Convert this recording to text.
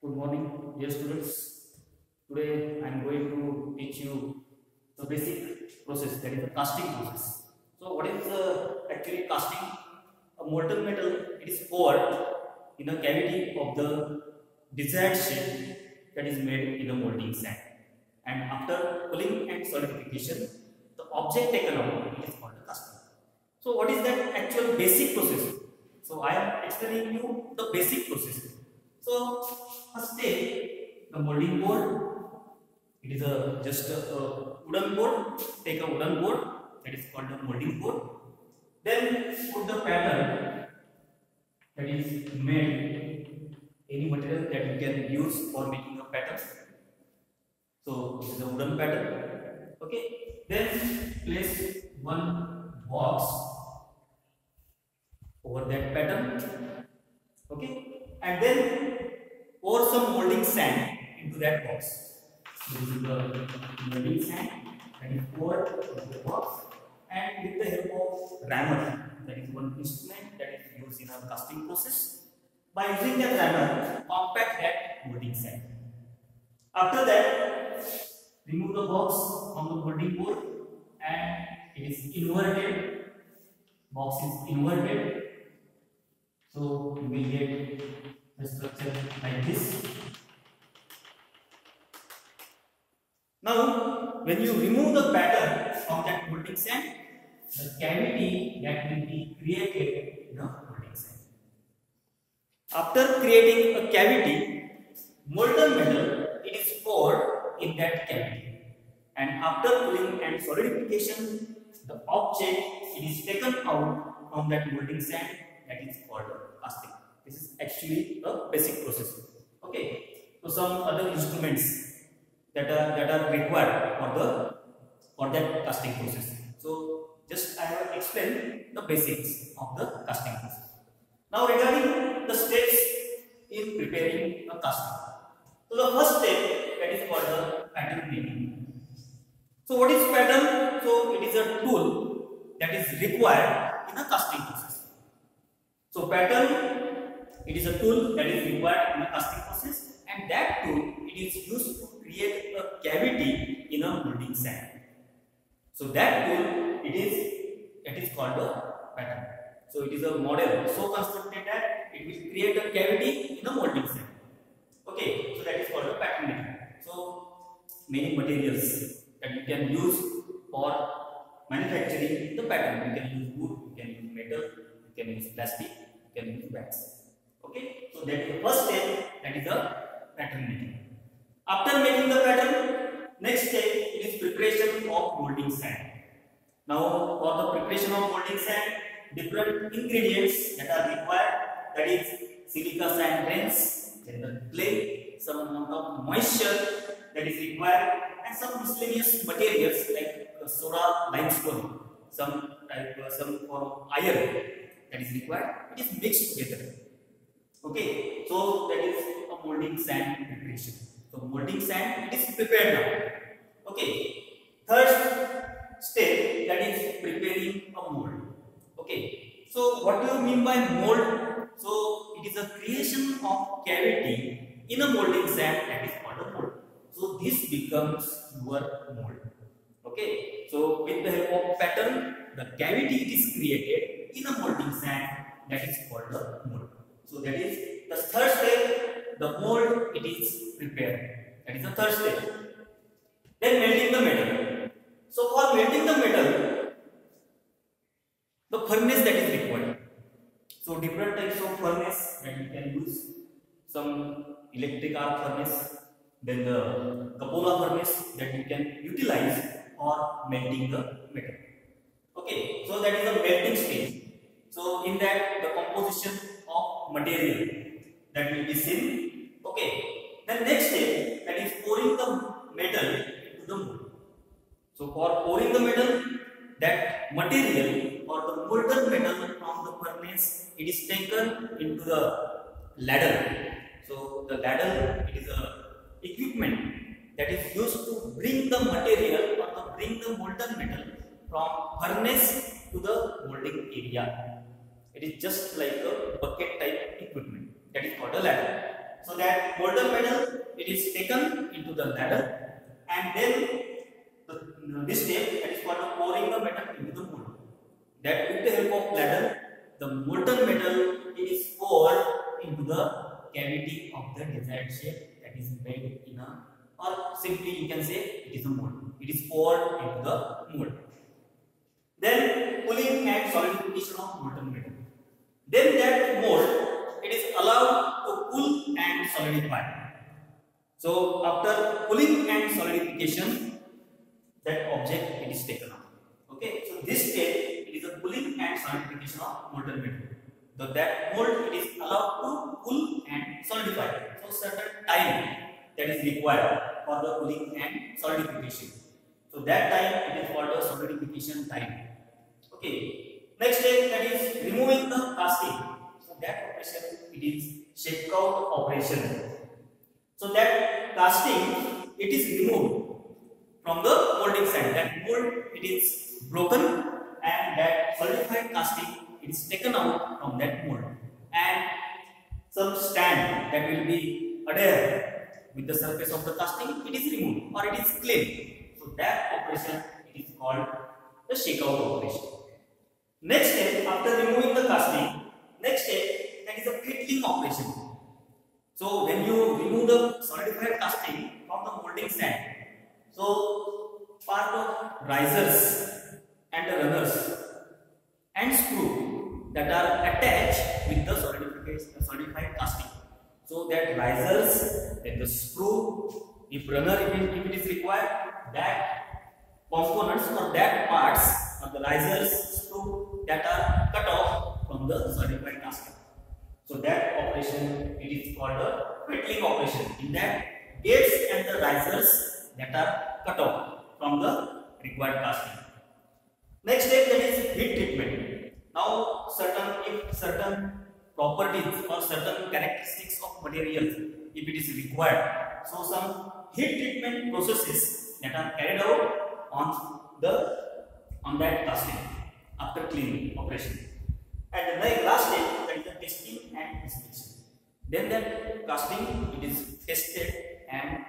Good morning, dear students. Today I am going to teach you the basic process, that is the casting process. So, what is actually casting? A molten metal, it is poured in a cavity of the desired shape that is made in a molding sand. And after cooling and solidification, the object taken out is called the casting. So, what is that actual basic process? So, I am explaining you the basic process. So, first take the molding board. It is just a wooden board. Take a wooden board, that is called a molding board. Then put the pattern that is made, any material that you can use for making a pattern. So this is a wooden pattern. Okay. Then place one box over that pattern. Okay. And then pour some molding sand into that box. This is the molding sand that is poured into the box, and with the help of rammer, that is one instrument that is used in a casting process. By using that rammer, compact that molding sand. After that, remove the box from the molding board, and it is inverted. Box is inverted, so you will get the structure like this. Now, when you remove the pattern from that molding sand, the cavity that will be created in the molding sand. After creating a cavity, molten metal, it is poured in that cavity, and after cooling and solidification, the object, it is taken out from that molding sand, that is called casting. This is actually a basic process. Okay. So some other instruments that are required for that casting process. So just I have explained the basics of the casting process. Now regarding the steps in preparing a casting. So the first step, that is called the pattern making. So what is pattern? So it is a tool that is required in a casting process. So pattern, it is a tool that is required in a casting process, and that tool, it is used to create a cavity in a molding sand. So that tool, it is called a pattern. So it is a model so constructed that it will create a cavity in a molding sand. Okay, so that is called a pattern making. So many materials that you can use for manufacturing the pattern. You can use wood, you can use metal, you can use plastic, you can use wax. Okay, so that is the first step, that is the pattern making. After making the pattern, next step is preparation of molding sand. Now, for the preparation of molding sand, different ingredients that are required, that is silica sand grains, then the clay, some amount of moisture that is required, and some miscellaneous materials like soda, limestone, some form iron that is required. It is mixed together. Okay, so that is a molding sand preparation. So molding sand, it is prepared now. Okay, third step, that is preparing a mold. Okay, so what do you mean by mold? So it is a creation of cavity in a molding sand, that is called a mold. So this becomes your mold. Okay, so with the help of pattern, the cavity is created in a molding sand, that is called a mold. So that is the third step, the mold, it is prepared. That is the third step. Then melting the metal. So for melting the metal, the furnace that is required. So different types of furnace that you can use. Some electric arc furnace, then the cupola furnace that you can utilize for melting the metal. Okay, so that is the melting stage. So in that, the composition of material that will be seen. Okay, then next step, that is pouring the metal into the mold. So for pouring the metal, that material or the molten metal from the furnace, it is taken into the ladle. So the ladle, it is a equipment that is used to bring the material or to bring the molten metal from furnace to the molding area. It is just like a bucket type equipment, that is called a ladle. So So that molten metal, it is taken into the ladle, and then this step, that is for the pouring the metal into the mold. That with the help of ladle, the molten metal, it is poured into the cavity of the desired shape that is made in a, or simply you can say it is a mold. It is poured into the mold. Then cooling and solidification of molten metal. Then that mold, it is allowed to cool and solidify. So after cooling and solidification, that object, it is taken out. Okay, so this step, it is a cooling and solidification of molten metal. So that mold, it is allowed to cool and solidify. So certain time that is required for the cooling and solidification. So that time, it is called the solidification time. Okay. Next step, that is removing the casting. So that operation, it is shakeout operation. So that casting, it is removed from the molding side. That mold, it is broken, and that solidified casting, it is taken out from that mold, and some stand that will be adhere with the surface of the casting, it is removed or it is cleaned. So that operation, it is called the shakeout operation. Next step, after removing the casting, next step, that is a fettling operation. So when you remove the solidified casting from the molding stand, so part of risers and the runners and screw that are attached with the solidified casting. So that risers, then the screw, if runner, if it is required, that components or that parts of the risers, screw, that are cut off from the solidified casting. So that operation, it is called a fettling operation. In that, gates and the risers that are cut off from the required casting. Next step, that is heat treatment. Now certain properties or certain characteristics of materials, if it is required, so some heat treatment processes that are carried out on that casting after cleaning operation. And the last step, that is the testing and inspection. Then that casting, it is tested and